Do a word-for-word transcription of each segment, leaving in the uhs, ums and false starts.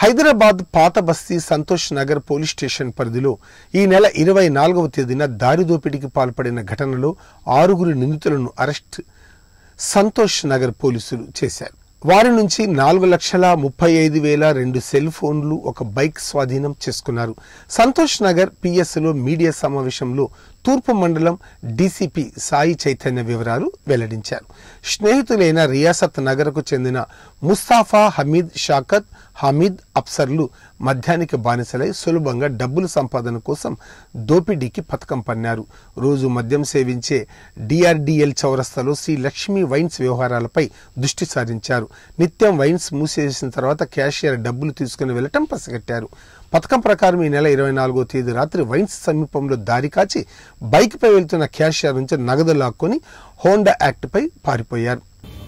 హైదరాబాద్ పాత బస్తీ Santosh Nagar police station పరిధిలో ఈ నెల ఇరవై నాలుగవ తేదీన దారి దోపిడీకి పాల్పడిన ఘటనలో ఆరుగురు నిందితులను అరెస్ట్ సంతోష్ నగర్ పోలీసులు చేశారు. వారి నుంచి నాలుగు లక్షల ముప్పై ఐదు వేల రెండు సెల్ ఫోన్లు, ఒక బైక్ స్వాధీనం చేసుకున్నారు. సంతోష్ నగర్ పిఎస్లో మీడియా సమావేశంలో తూర్పు మండలం డీసీపీ సాయి చైతన్య వివరాలు వెల్లడించారు. స్నేహితులైన రియాసత్ నగర్కు చెందిన ముస్తాఫా, హమీద్, షాకత్, హమీద్ అఫ్సర్లు మద్యానికి బానిసలై సులభంగా డబ్బులు సంపాదన కోసం దోపిడీకి పథకం పన్నారు. రోజు మద్యం సేవించే డిఆర్డిఎల్ చౌరస్తాలో శ్రీ లక్ష్మీ వైన్స్ వ్యవహారాలపై దృష్టి సారించారు. నిత్యం వైన్స్ మూసేసిన తర్వాత క్యాషియర్ డబ్బులు తీసుకుని వెళ్లటం పసిగట్టారు. పథకం ప్రకారం ఈ నెల ఇరవై నాలుగో తేదీ రాత్రి వైన్స్ సమీపంలో దారి కాచి బైక్ పై వెళ్తున్న క్యాషియర్ నుంచి నగదు లాక్కొని హోండా యాక్ట్ పై పారిపోయారు.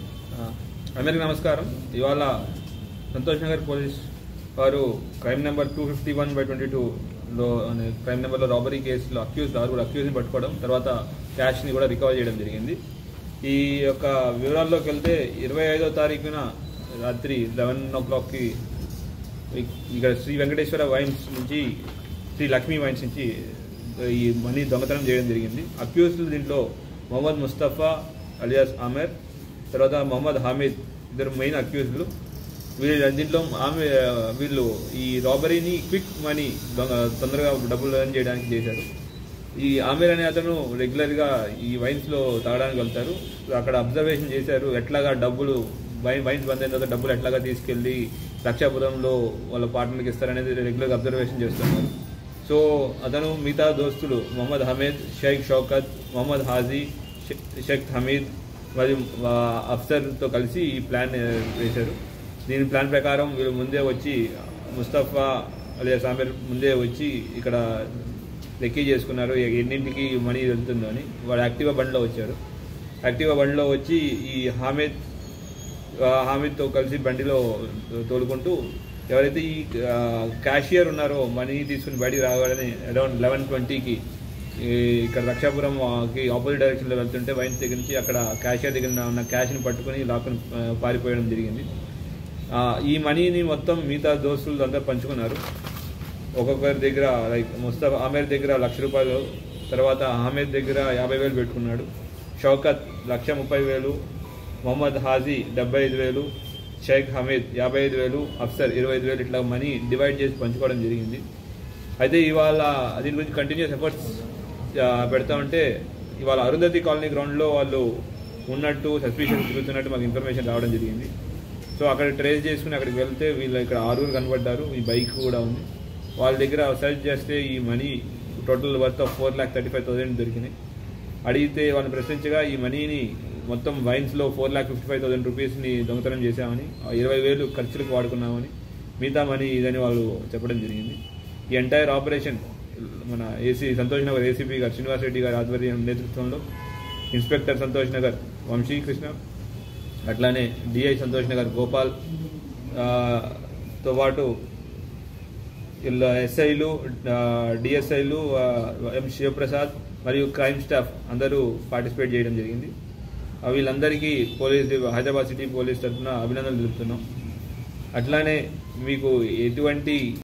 అందరికీ నమస్కారం. ఇవాళ సంతోష్ నగర్ పోలీస్ వారు crime number two fifty one by twenty టూలో క్రైమ్ నెంబర్లో రాబరీ కేసులో అక్యూజ్ ఆరుగురు అక్యూజ్ని పట్టుకోవడం, తర్వాత క్యాష్ని కూడా రికవర్ చేయడం జరిగింది. ఈ యొక్క వివరాల్లోకి వెళ్తే ఇరవై ఐదో తారీఖున రాత్రి లెవెన్ ఓ క్లాక్కి ఇక్కడ శ్రీ వెంకటేశ్వర వైన్స్ నుంచి శ్రీ లక్ష్మీ వైన్స్ నుంచి ఈ మనీ దొంగతనం చేయడం జరిగింది. అక్యూజ్లు దీంట్లో మొహమ్మద్ ముస్తఫా అలియాస్ ఆమెర్, తర్వాత మొహమ్మద్ హమీద్ ఇద్దరు మెయిన్ అక్యూజ్లు. వీళ్ళు దీంట్లో ఆమె వీళ్ళు ఈ రాబరీని క్విక్ మనీ తొందరగా డబ్బులు ఎర్న్ చేయడానికి చేశారు. ఈ ఆమెర్ అనే అతను రెగ్యులర్గా ఈ వైన్స్లో తాగడానికి వెళ్తారు. అక్కడ అబ్జర్వేషన్ చేశారు, ఎట్లాగా డబ్బులు వైన్ వైన్స్ బంద్ అయిన తర్వాత డబ్బులు ఎట్లాగా తీసుకెళ్ళి లక్షాపురంలో వాళ్ళ పార్ట్నర్కి ఇస్తారనేది రెగ్యులర్గా అబ్జర్వేషన్ చేస్తున్నారు. సో అతను మిగతా దోస్తులు మొహమ్మద్ హమీద్, షేక్ షౌకత్, మొహమ్మద్ హాజీ, షేక్ హమీద్ మరియు అఫ్సర్తో కలిసి ఈ ప్లాన్ వేశారు. దీని ప్లాన్ ప్రకారం వీళ్ళు ముందే వచ్చి ముస్తఫా అలియాస్ ఆమెర్ ముందే వచ్చి ఇక్కడ లెక్కీ చేసుకున్నారు ఎన్నింటికి మనీ వెళ్తుందో అని. వాడు యాక్టివా బండిలో వచ్చారు. యాక్టివా బండిలో వచ్చి ఈ హామీద్ హామీద్తో కలిసి బండిలో తోలుకుంటూ ఎవరైతే ఈ క్యాషియర్ ఉన్నారో మనీ తీసుకుని బయటికి రావాలని అరౌండ్ లెవెన్ ట్వంటీకి ఇక్కడ లక్షాపురంకి ఆపోజిట్ డైరెక్షన్లో వెళ్తుంటే వైన్స్ దగ్గర నుంచి అక్కడ క్యాషియర్ దగ్గర ఉన్న క్యాష్ని పట్టుకుని లాక్కుని పారిపోయడం జరిగింది. ఈ మనీని మొత్తం మిగతా దోస్తులు అంతా పంచుకున్నారు. ఒక్కొక్కరి దగ్గర లైక్ ముస్తఫా ఆమెర్ దగ్గర లక్ష రూపాయలు, తర్వాత అహ్మద్ దగ్గర యాభై వేలు పెట్టుకున్నాడు, షౌకత్ లక్ష ముప్పై వేలు, మొహమ్మద్ హాజీ డెబ్బై ఐదు వేలు, షేక్ హమీద్ యాభై ఐదు వేలు, అఫ్సర్ ఇరవై ఐదు వేలు ఇట్లా మనీ డివైడ్ చేసి పంచుకోవడం జరిగింది. అయితే ఇవాళ దీని గురించి కంటిన్యూస్ ఎఫర్ట్స్ పెడతా ఉంటే ఇవాళ అరుంధతి కాలనీ గ్రౌండ్లో వాళ్ళు ఉన్నట్టు సస్పిషన్స్ తిరుగుతున్నట్టు మాకు ఇన్ఫర్మేషన్ రావడం జరిగింది. సో అక్కడ ట్రేస్ చేసుకుని అక్కడికి వెళ్తే వీళ్ళు ఇక్కడ ఆరుగురు కనబడ్డారు. ఈ బైక్ కూడా ఉంది. వాళ్ళ దగ్గర సర్చ్ చేస్తే ఈ money total worth of four lakh thirty five thousand దొరికినాయి. అడిగితే వాళ్ళని ప్రశ్నించగా ఈ మనీని మొత్తం వైన్స్లో four lakh fifty five thousand రూపీస్ని దొంగతనం చేశామని, ఇరవై వేలు ఖర్చులకు వాడుకున్నామని, మిగతా మనీ ఇదని వాళ్ళు చెప్పడం జరిగింది. ఈ ఎంటైర్ ఆపరేషన్ మన ఏసీ సంతోష్ నగర్ ఏసీపీ గారు శ్రీనివాస్ రెడ్డి గారి ఆధ్వర్యం నేతృత్వంలో ఇన్స్పెక్టర్ సంతోష్ నగర్ వంశీకృష్ణ, అట్లానే డిఐ సంతోష్ నగర్ గోపాల్ తో పాటు ఇలా ఎస్ఐలు, డిఎస్ఐలు, ఎం శివప్రసాద్ మరియు క్రైమ్ స్టాఫ్ అందరూ పార్టిసిపేట్ చేయడం జరిగింది. వీళ్ళందరికీ పోలీస్ హైదరాబాద్ సిటీ పోలీస్ తరఫున అభినందనలు తెలుపుతున్నాం. అట్లానే మీకు ఎటువంటి